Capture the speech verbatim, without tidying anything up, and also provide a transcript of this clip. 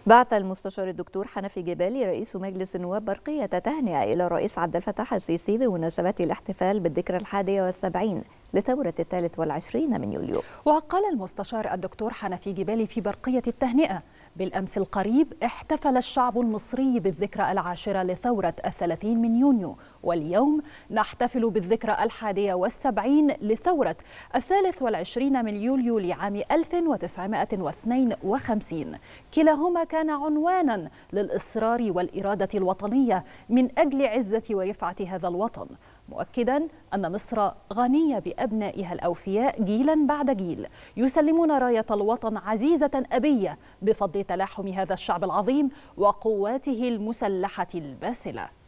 بعث المستشار الدكتور حنفي جبالي رئيس مجلس النواب برقية تهنئة إلى الرئيس عبد الفتاح السيسي بمناسبة الاحتفال بالذكرى الحادية والسبعين لثورة الثالث والعشرين من يوليو. وقال المستشار الدكتور حنفي جبالي في برقية التهنئة: بالأمس القريب احتفل الشعب المصري بالذكرى العاشرة لثورة الثلاثين من يونيو، واليوم نحتفل بالذكرى الحادية والسبعين لثورة الثالث والعشرين من يوليو لعام ألف وتسعمائة واثنين وخمسين. كلاهما كان عنوانا للإصرار والإرادة الوطنية من أجل عزة ورفعة هذا الوطن، مؤكدا أن مصر غنية بأبنائها الأوفياء جيلا بعد جيل يسلمون راية الوطن عزيزة أبية بفضل تلاحم هذا الشعب العظيم وقواته المسلحة الباسلة.